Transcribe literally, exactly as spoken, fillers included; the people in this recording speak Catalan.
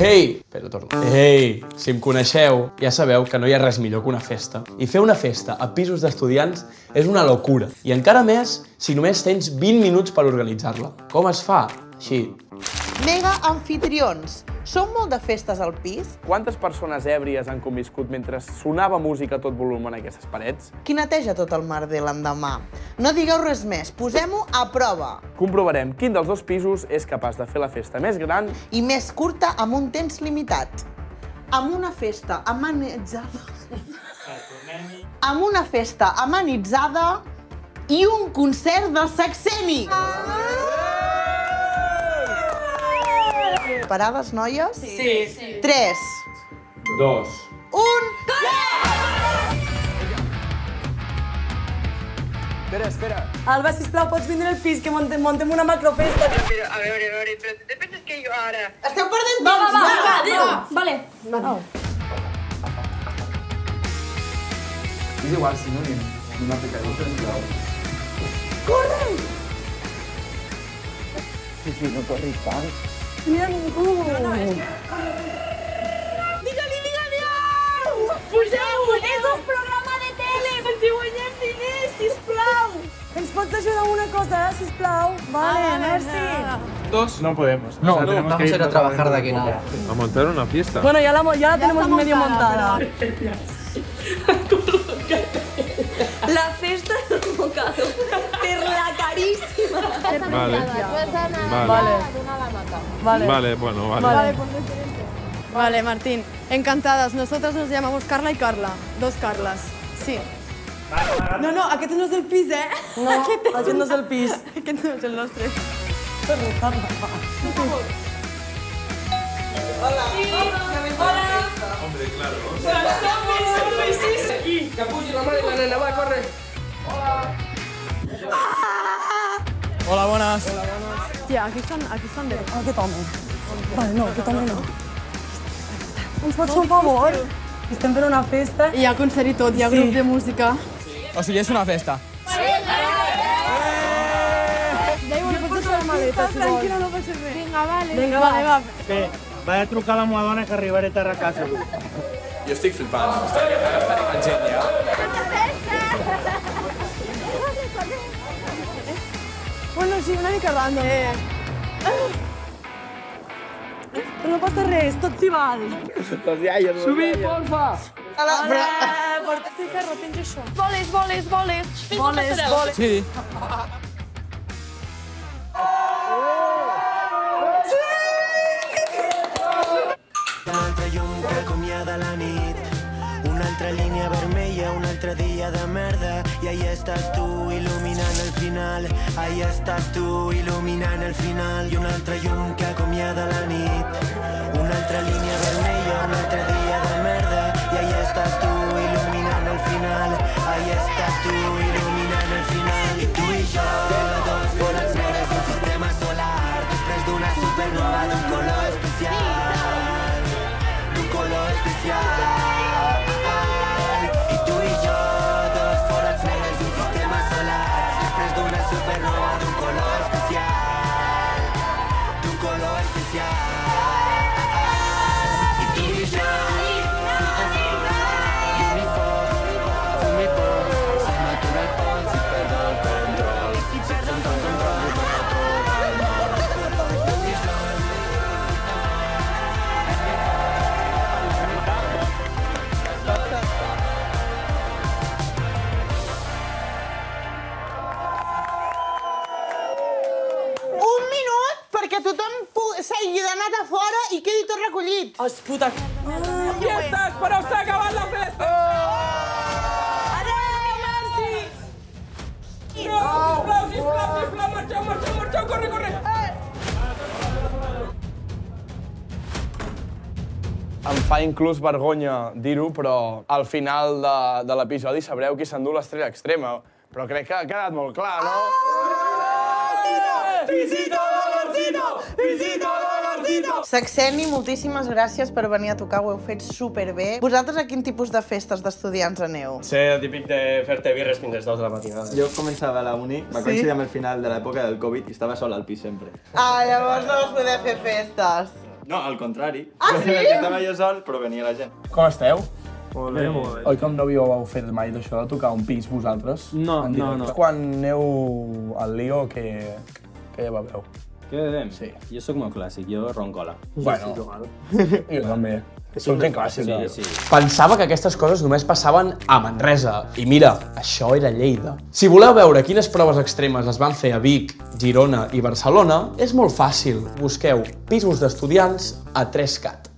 Ei! Espera, torno. Ei! Si em coneixeu, ja sabeu que no hi ha res millor que una festa. I fer una festa a pisos d'estudiants és una locura. I encara més si només tens vint minuts per organitzar-la. Com es fa? Així. Mega anfitrions. Som molt de festes al pis? Quantes persones èbries han conviscut mentre sonava música a tot volum en aquestes parets? Qui neteja tot el merder l'endemà? No digueu res més, posem-ho a prova. Comprovarem quin dels dos pisos és capaç de fer la festa més gran i més curta amb un temps limitat. Amb una festa amenitzada... amb una festa amenitzada i un concert del Sexeni. Parades, noies? Sí, sí. Tres. Dos. Un. Espera, espera. Alba, sisplau, pots vindre al pis, que montem, montem una macrofesta. A veure, a veure, però te penses que jo ara... Esteu perdent Va, va, temps, va, ja! va, digue-ho. Vale. Vale. És igual, si no, ni una picadura, sisplau. Corre! Sí, sí, no corris tant. Mira ningú. No, no, és que... Digue-li, digue-li! Au! Pugeu! És un programa de tele! Ens hi guanyem diners, sisplau! Ens pots ajudar amb una cosa, sisplau? Vale, merci. Dos. No podemos. No, o sea, tenemos vamos que a ir a trabajar de aquí poco. nada. A montar una fiesta. Bueno, ya la, ya la tenemos medio montada. La festa del bocado. Per la carísima. Vale. Vale. Vale. Vale. Vale, bueno, vale. Vale. Vale, Martín. Encantadas. Nosotras nos llamamos Carla y Carla. Dos Carlas. Sí. No, no, aquest no és el pis, eh? No, aquest no és el pis. Aquest no és el nostre. Hola! Hola! Hombre, claro. Som-hi, som-hi, sí, sí. Aquí, que pugi la mare i la nena, va, corre. Hola, buenas. Tia, aquí estan, aquí estan bé. Aquest home. Vale, no, aquest home no. Ens pots fer un favor? Estem fent una festa. Hi ha concert i tot, hi ha grup de música. O sigui, és una festa. Deu, pots deixar la maleta, si vols. Tranquil·la, no passa res. Vinga, vale. Vinga, vale, va. Bé, vaig a trucar a la meva dona que arribaré a casa. Jo estic flipant. Està animant gent, ja. Bueno, sí, una mica random. Eh. Però no passa res, tot s'hi val. Les iaies, Subir, porfa. Vale, Porta el carro, tens això. Voles, voles, voles. voles, voles. Sí. Un altre llum que acomiada la nit, una altra línia vermella, un altre dia de merda, i ahí estàs tu il·luminant el final, ahí estàs tu il·luminant el final, i un altre llum que acomiada la nit, una altra línia vermella, un altre dia de merda, i ahí estàs tu il·luminant el final, ahí estàs tu il·luminant el final, i tu i jo, dos boles negres d'un sistema solar, després d'una supernova d'un color especial, d'un color especial. I tu i jo, dos forats negres d'un sistema solar, després d'una supernova d'un color especial, d'un color especial. I tu i jo, perquè tothom s'hagi d'anar a fora i quedi tot recollit. Els puta... Aquí estàs, però s'ha acabat la festa. Adéu, merci! No, sisplau, sisplau, sisplau, marxeu, marxeu, marxeu, corre, corre. Em fa inclús vergonya dir-ho, però al final de, de l'episodi sabreu qui s'endú l'estrella extrema. Però crec que ha quedat molt clar, no? Visita Dolorcito! Visita Dolorcito! Sexeni, moltíssimes gràcies per venir a tocar, ho heu fet superbé. Vosaltres a quin tipus de festes d'estudiants aneu? Ser el típic de fer-te birres fins les dues de la matinada. Jo començava a la uni, va Sí? coincidir amb el final de l'època del Covid i estava sol al pis sempre. Ah, llavors no vas poder fer festes. No, al contrari. Ah, sí? Estava jo sol, però venia la gent. Com esteu? Molt bé, molt bé. Oi que no havíeu fet mai d'això, de tocar un pis vosaltres? No, no, no. Quan aneu al lío, què què beveu? Què bevem? Sí. Jo sóc molt clàssic, jo roncola. Bueno, jo també. Som gent clàssica. Sí, sí. Pensava que aquestes coses només passaven a Manresa. I mira, això era Lleida. Si voleu veure quines proves extremes es van fer a Vic, Girona i Barcelona, és molt fàcil. Busqueu pisos d'estudiants a tres cat.